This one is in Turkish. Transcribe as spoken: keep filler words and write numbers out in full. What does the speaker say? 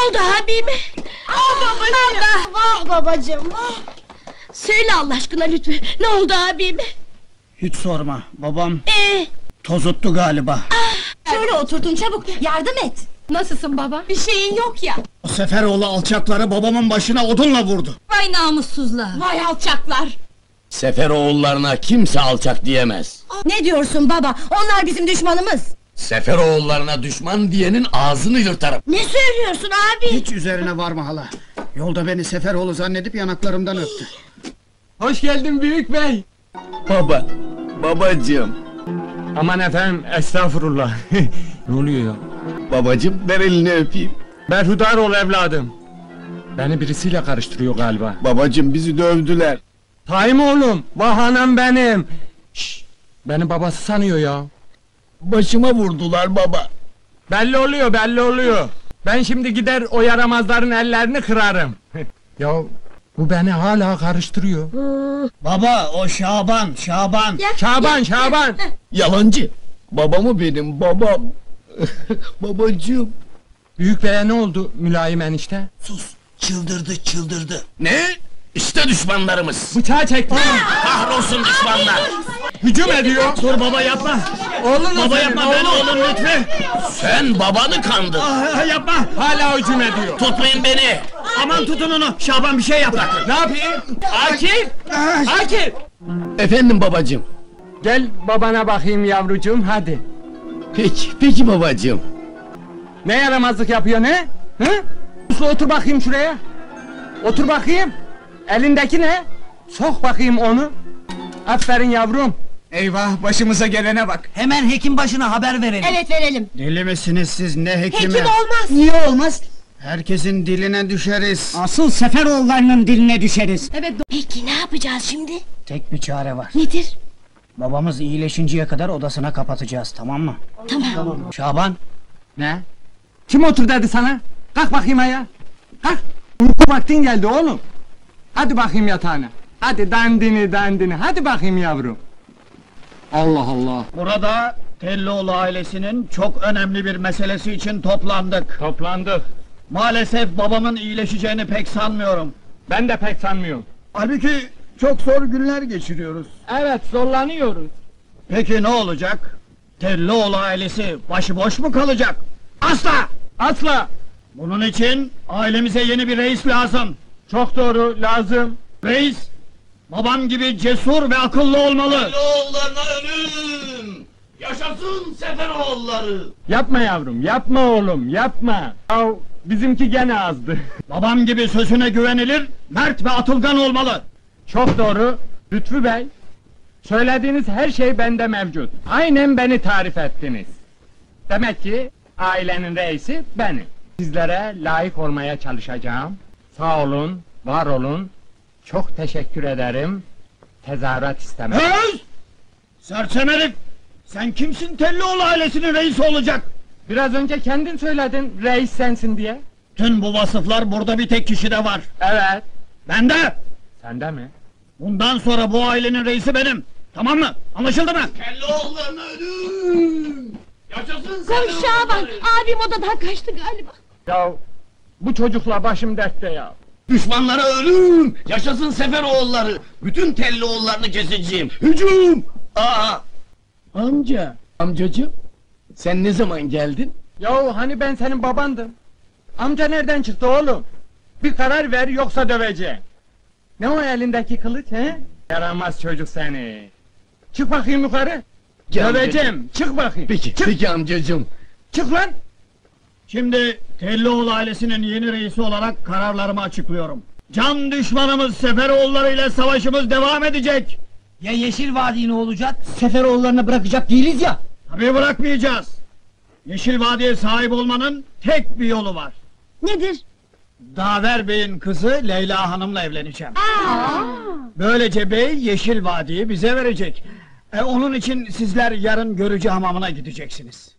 oldu abime? Ah babacığım! Vah babacığım, vah! Söyle Allah aşkına Lütfü, ne oldu abime? Hiç sorma, babam Ee, tozuttu galiba. Şöyle oturdun çabuk, yardım et! nasılsın baba? Bir şeyin yok ya! O Seferoğlu alçakları babamın başına odunla vurdu. Vay namussuzlar! Vay alçaklar! Seferoğullarına kimse alçak diyemez. Ne diyorsun baba? Onlar bizim düşmanımız! Seferoğullarına düşman diyenin ağzını yırtarım. Ne söylüyorsun abi? Hiç üzerine varma hala. Yolda beni Seferoğlu zannedip yanaklarımdan öptü. Hoş geldin büyük bey. Baba, babacığım. Aman efendim, estağfurullah. Ne oluyor ya? Babacığım, ver elini öpeyim. Berhudar ol evladım. Beni birisiyle karıştırıyor galiba. Babacığım, bizi dövdüler. Tayyip oğlum, vah anam benim. Şşş, beni babası sanıyor ya. Başıma vurdular baba. Belli oluyor, belli oluyor. Ben şimdi gider o yaramazların ellerini kırarım. Ya bu beni hala karıştırıyor. Baba, o Şaban, Şaban. Şaban, Şaban. Yalancı. Babamı benim, babam. Babacığım. Büyük beye ne oldu mülayim enişte? Sus, çıldırdı, çıldırdı. Ne? İşte düşmanlarımız. Bıçağı çekti. Kahrolsun düşmanlar. Hücum ediyor. Dur baba yapma. Oğlum Baba yapma, ben oğlum lütfen. Sen babanı kandın. Ah, yapma. Hala hücum ediyor. Tutmayın beni. Aman tutun onu. Şaban bir şey yap. Ne yapayım? Akif! Akif! Efendim babacığım. Gel babana bakayım yavrucuğum hadi. Peki, peki babacığım. Ne yaramazlık yapıyor ne? Hı? Uslu otur bakayım şuraya. Otur bakayım. Elindeki ne? Sok bakayım onu. Aferin yavrum. Eyvah, başımıza gelene bak. Hemen hekim başına haber verelim. Evet verelim! Deli misiniz siz, ne hekimi? Hekim olmaz! Niye olmaz? Herkesin diline düşeriz. Asıl Seferoğullarının diline düşeriz. Evet, Peki ne yapacağız şimdi? Tek bir çare var. Nedir? Babamız iyileşinceye kadar odasına kapatacağız, tamam mı? Tamam. Şaban, Ne? Kim otur dedi sana? Kalk bakayım ayağa. Kalk. Uyku vaktin geldi oğlum. Hadi bakayım yatağına. Hadi dandini dandini. Hadi bakayım yavrum. Allah Allah. burada Tellioğlu ailesinin çok önemli bir meselesi için toplandık. Toplandık. Maalesef babamın iyileşeceğini pek sanmıyorum. Ben de pek sanmıyorum. Halbuki çok zor günler geçiriyoruz. Evet zorlanıyoruz. Peki ne olacak? Tellioğlu ailesi başıboş mu kalacak? Asla! Asla. Bunun için ailemize yeni bir reis lazım. Çok doğru lazım. Reis, babam gibi cesur ve akıllı olmalı. Oğullarına ölüm! Yaşasın Seferoğulları! Yapma yavrum, yapma oğlum, yapma. Ya bizimki gene azdı. Babam gibi sözüne güvenilir, mert ve atılgan olmalı. Çok doğru, Lütfü Bey. Söylediğiniz her şey bende mevcut. Aynen beni tarif ettiniz. Demek ki ailenin reisi benim. Sizlere layık olmaya çalışacağım. Sağ olun, var olun. Çok teşekkür ederim. Tezahürat istemem. Öz! Sersem herif! Sen kimsin Tellioğlu ailesinin reisi olacak? Biraz önce kendin söyledin, reis sensin diye. Tüm bu vasıflar burada bir tek kişide var. Evet. Bende! Sende mi? Bundan sonra bu ailenin reisi benim. Tamam mı? Anlaşıldı mı? Kelloğullarına ölüm! Yaşasın Koş Şaban, abim odadan kaçtı galiba. Ya bu çocukla başım dertte ya. Düşmanlara ölüm! Yaşasın Seferoğulları! Bütün Tellioğullarını keseceğim! Hücum! Aa! Amca! Amcacığım! Sen ne zaman geldin? Ya hani ben senin babandım. Amca nereden çıktı oğlum? Bir karar ver yoksa döveceğim. Ne o elindeki kılıç he? Yaramaz çocuk seni. Çık bakayım yukarı. Gel Döveceğim. Çık bakayım. Peki, Çık. peki amcacığım. Çık lan. Şimdi Tellioğlu ailesinin yeni reisi olarak kararlarımı açıklıyorum. Can düşmanımız Seferoğulları ile savaşımız devam edecek. Ya Yeşil Vadi ne olacak? Seferoğullarını bırakacak değiliz ya. Tabii bırakmayacağız. Yeşil Vadi'ye sahip olmanın tek bir yolu var. Nedir? Daver Bey'in kızı Leyla Hanım'la evleneceğim. Böylece bey Yeşil Vadi'yi bize verecek. E, onun için sizler yarın görücü hamamına gideceksiniz.